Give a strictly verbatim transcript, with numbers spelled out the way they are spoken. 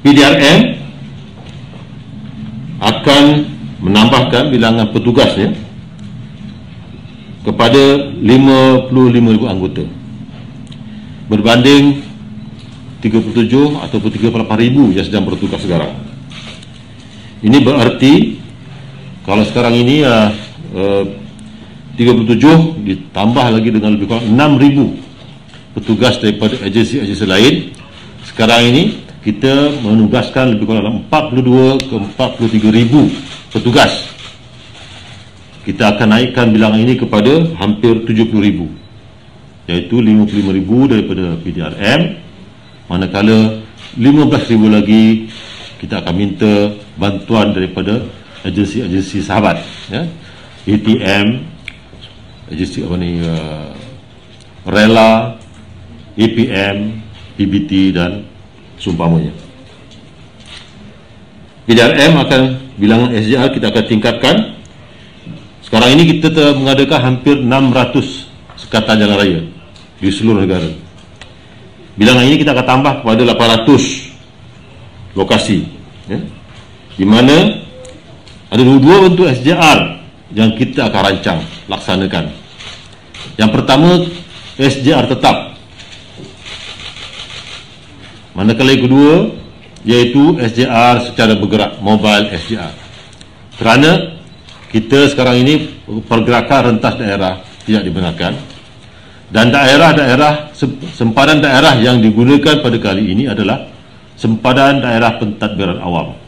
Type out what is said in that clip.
P D R M akan menambahkan bilangan petugasnya kepada lima puluh lima ribu anggota berbanding tiga puluh tujuh ataupun tiga puluh lapan ribu yang sedang bertugas sekarang. Ini berarti kalau sekarang ini uh, uh, tiga puluh tujuh ditambah lagi dengan lebih kurang enam ribu petugas daripada agensi-agensi lain. Sekarang ini kita menugaskan lebih kurang dalam empat puluh dua ke empat puluh tiga ribu petugas. Kita akan naikkan bilangan ini kepada hampir tujuh puluh ribu, iaitu lima puluh lima ribu daripada P D R M, manakala lima belas ribu lagi kita akan minta bantuan daripada agensi-agensi sahabat, ya, A T M, agensi apa ni, uh, Rela, A P M, P B T dan seumpamanya. P D R M akan bilangan S J R kita akan tingkatkan. Sekarang ini kita telah mengadakan hampir enam ratus sekatan jalan raya di seluruh negara. Bilangan ini kita akan tambah kepada lapan ratus lokasi, ya, di mana ada dua bentuk S J R yang kita akan rancang laksanakan. Yang pertama, S J R tetap, manakala yang kedua iaitu S J R secara bergerak, mobile S J R. Kerana kita sekarang ini pergerakan rentas daerah tidak dibenarkan, dan daerah-daerah, sempadan daerah yang digunakan pada kali ini adalah sempadan daerah pentadbiran awam.